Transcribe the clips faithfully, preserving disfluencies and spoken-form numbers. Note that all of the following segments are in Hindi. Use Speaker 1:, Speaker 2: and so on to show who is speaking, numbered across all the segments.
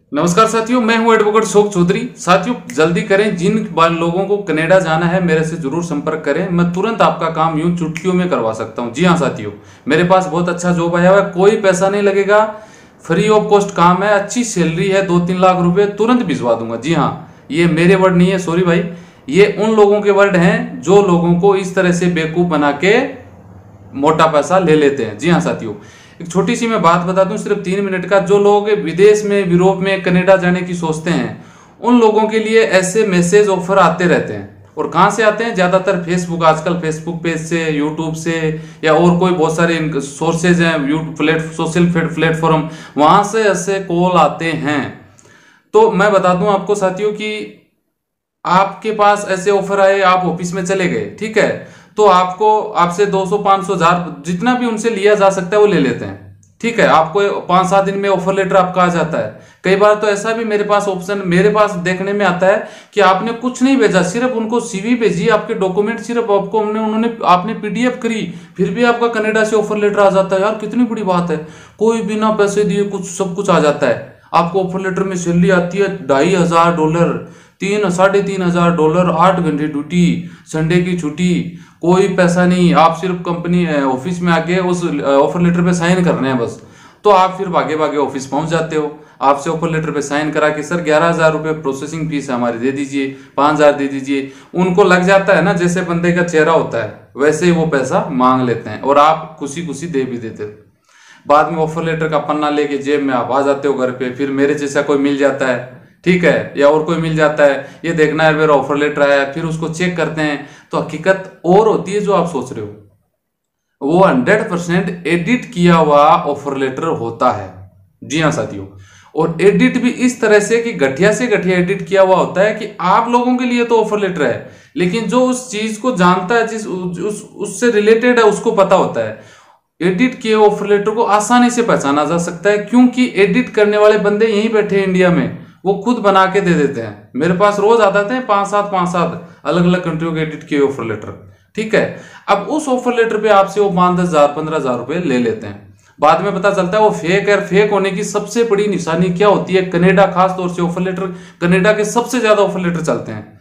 Speaker 1: नमस्कार साथियों, मैं हूं एडवोकेट शोक चौधरी। साथियों जल्दी करें, जिन लोगों को कनाडा जाना है मेरे से जरूर संपर्क करें। मैं तुरंत आपका काम यूं चुटकियों में करवा सकता हूं। जी हां साथियों, मेरे पास बहुत अच्छा जॉब आया हुआ है, कोई पैसा नहीं लगेगा, फ्री ऑफ कॉस्ट काम है, अच्छी सैलरी है, दो तीन लाख रुपए तुरंत भिजवा दूंगा। जी हाँ, ये मेरे वर्ड नहीं है, सॉरी भाई, ये उन लोगों के वर्ड हैं जो लोगों को इस तरह से बेवकूफ बना के मोटा पैसा ले लेते हैं। जी हाँ साथियों, एक छोटी सी मैं बात बता दूं, सिर्फ तीन मिनट का। जो लोग विदेश में, यूरोप में, कनाडा जाने की सोचते हैं, उन लोगों के लिए ऐसे मैसेज ऑफर आते रहते हैं। और कहां से आते हैं? ज्यादातर फेसबुक, आजकल फेसबुक पेज से, यूट्यूब से, या और कोई बहुत सारे सोर्सेज हैं, यूट्यूब प्लेट सोशल प्लेटफॉर्म, वहां से ऐसे कॉल आते हैं। तो मैं बता दूं आपको साथियों कि आपके पास ऐसे ऑफर आए, आप ऑफिस में चले गए, ठीक है, तो आपको आपसे दो सौ पांच सौ हजार जितना भी उनसे लिया जा सकता है वो ले लेते हैं, ठीक है। आपको पांच सात दिन में ऑफर लेटर आपका आ जाता है। कई बार तो ऐसा भी मेरे पास ऑप्शन मेरे पास देखने में आता है कि आपने कुछ नहीं भेजा, सिर्फ उनको सीवी भेजी, आपके डॉक्यूमेंट सिर्फ आपको हमने उन्होंने आपने पीडीएफ करी, फिर भी आपका कनाडा से ऑफर लेटर आ जाता है। यार कितनी बड़ी बात है, कोई बिना पैसे दिए कुछ सब कुछ आ जाता है। आपको ऑफर लेटर में सैलरी आती है ढाई हजार डॉलर, तीन साढ़े तीन हजार डॉलर, आठ घंटे ड्यूटी, संडे की छुट्टी, कोई पैसा नहीं, आप सिर्फ कंपनी ऑफिस में आके उस ऑफर लेटर पे साइन करने हैं बस। तो आप फिर भागे भागे ऑफिस पहुंच जाते हो, आपसे ऑफर लेटर पे साइन करा के सर ग्यारह हजार रुपये प्रोसेसिंग फीस हमारी दे दीजिए, पांच हजार दे दीजिए। उनको लग जाता है ना, जैसे बंदे का चेहरा होता है वैसे ही वो पैसा मांग लेते हैं और आप खुशी खुशी दे भी देते हो। बाद में ऑफर लेटर का पन्ना लेके जेब में आप आ जाते हो घर पे। फिर मेरे जैसा कोई मिल जाता है, ठीक है, या और कोई मिल जाता है, ये देखना है मेरा ऑफर लेटर आया है, फिर उसको चेक करते हैं तो हकीकत और होती है जो आप सोच रहे हो। वो हंड्रेड परसेंट एडिट किया हुआ ऑफर लेटर होता है। जी हाँ साथियों, और एडिट भी इस तरह से कि घटिया से घटिया एडिट किया हुआ होता है कि आप लोगों के लिए तो ऑफर लेटर है, लेकिन जो उस चीज को जानता है, जिस उस, उससे रिलेटेड है, उसको पता होता है। एडिट किए ऑफर लेटर को आसानी से पहचाना जा सकता है, क्योंकि एडिट करने वाले बंदे यहीं बैठे हैं इंडिया में, वो खुद बना के दे देते हैं। मेरे पास रोज आ जाते हैं पांच सात पांच सात अलग अलग कंट्रियों के एडिट किए ऑफर लेटर, ठीक है। अब उस ऑफर लेटर पे आपसे वो पांच दस हजार पंद्रह हजार रुपए ले लेते हैं। बाद में पता चलता है वो फेक है। फेक होने की सबसे बड़ी निशानी क्या होती है? कनाडा, खास तौर से ऑफर लेटर, कनाडा के सबसे ज्यादा ऑफर लेटर चलते हैं।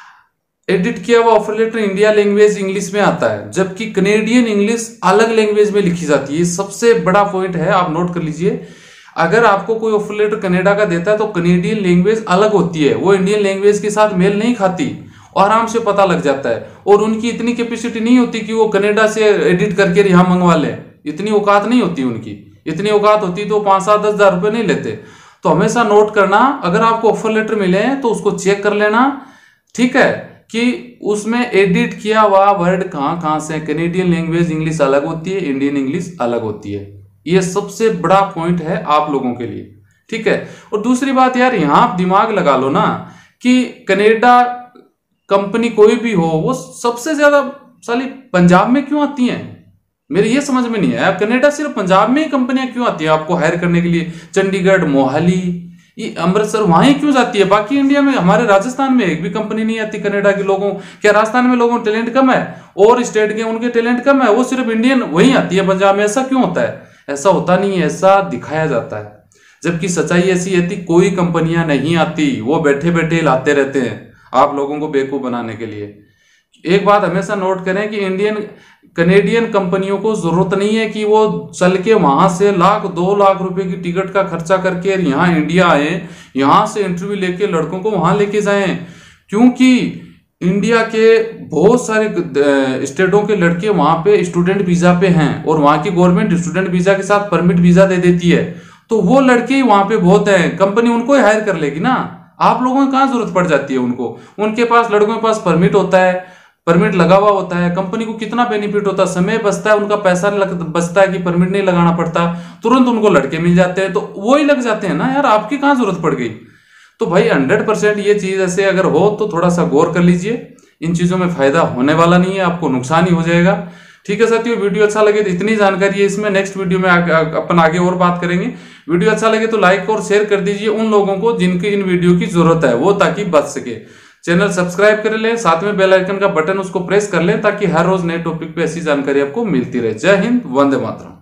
Speaker 1: एडिट किया हुआ offer letter India language English में आता है, जबकि कनेडियन इंग्लिश अलग लैंग्वेज में लिखी जाती है। सबसे बड़ा पॉइंट है, आप नोट कर लीजिए। अगर आपको कोई ऑफर लेटर कनाडा का देता है तो कनेडियन लैंग्वेज अलग होती है, वो इंडियन लैंग्वेज के साथ मेल नहीं खाती, आराम से पता लग जाता है। और उनकी इतनी कैपेसिटी नहीं होती कि वो कनाडा से एडिट करके यहाँ मंगवा लें, इतनी औकात नहीं होती उनकी। इतनी औकात होती तो पांच सात दस हजार रुपये नहीं लेते। तो हमेशा नोट करना, अगर आपको ऑफर लेटर मिले तो उसको चेक कर लेना, ठीक है, कि उसमें एडिट किया हुआ वर्ड कहाँ कहाँ से। कनेडियन लैंग्वेज इंग्लिश अलग होती है, इंडियन इंग्लिश अलग होती है। ये सबसे बड़ा पॉइंट है आप लोगों के लिए, ठीक है। और दूसरी बात यार, यहां आप दिमाग लगा लो ना कि कनाडा कंपनी कोई भी हो, वो सबसे ज्यादा साली पंजाब में क्यों आती हैं? मेरे ये समझ में नहीं आया, कनाडा सिर्फ पंजाब में ही कंपनियां क्यों आती हैं आपको हायर करने के लिए? चंडीगढ़, मोहाली, ये अमृतसर, वहां ही क्यों जाती है? बाकी इंडिया में, हमारे राजस्थान में एक भी कंपनी नहीं आती कनाडा के लोगों। क्या राजस्थान में लोगों टैलेंट कम है और स्टेट के उनके टैलेंट कम है? वो सिर्फ इंडियन वही आती है पंजाब में, ऐसा क्यों होता है? ऐसा होता नहीं है, ऐसा दिखाया जाता है, जबकि सच्चाई ऐसी है कि कोई कंपनियां नहीं आती, वो बैठे बैठे लाते रहते हैं आप लोगों को बेवकूफ बनाने के लिए। एक बात हमेशा नोट करें कि इंडियन कनेडियन कंपनियों को जरूरत नहीं है कि वो चल के वहां से लाख दो लाख रुपए की टिकट का खर्चा करके यहाँ इंडिया आए, यहां से इंटरव्यू लेके लड़कों को वहां लेके जाएं, क्योंकि इंडिया के बहुत सारे स्टेटों के लड़के वहां पे स्टूडेंट वीजा पे हैं और वहां की गवर्नमेंट स्टूडेंट वीजा के साथ परमिट वीजा दे देती है। तो वो लड़के ही वहां पे बहुत हैं, कंपनी उनको ही हायर कर लेगी ना। आप लोगों की कहां जरूरत पड़ जाती है उनको? उनके पास, लड़कों के पास परमिट होता है, परमिट लगा हुआ होता है, कंपनी को कितना बेनिफिट होता है, समय बचता है, उनका पैसा बचता है कि परमिट नहीं लगाना पड़ता, तुरंत उनको लड़के मिल जाते हैं, तो वो ही लग जाते हैं ना यार, आपकी कहां जरूरत पड़ गई? तो भाई हंड्रेड परसेंट ये चीज ऐसे अगर हो तो थोड़ा सा गौर कर लीजिए। इन चीजों में फायदा होने वाला नहीं है, आपको नुकसान ही हो जाएगा, ठीक है साथियों। वीडियो अच्छा लगे तो इतनी जानकारी है इसमें, नेक्स्ट वीडियो में अपन आगे और बात करेंगे। वीडियो अच्छा लगे तो लाइक और शेयर कर दीजिए उन लोगों को जिनकी इन वीडियो की जरूरत है, वो ताकि बच सके। चैनल सब्सक्राइब कर लें, साथ में बेल आइकन का बटन उसको प्रेस कर लें ताकि हर रोज नए टॉपिक पे ऐसी जानकारी आपको मिलती रहे। जय हिंद, वंदे मातरम।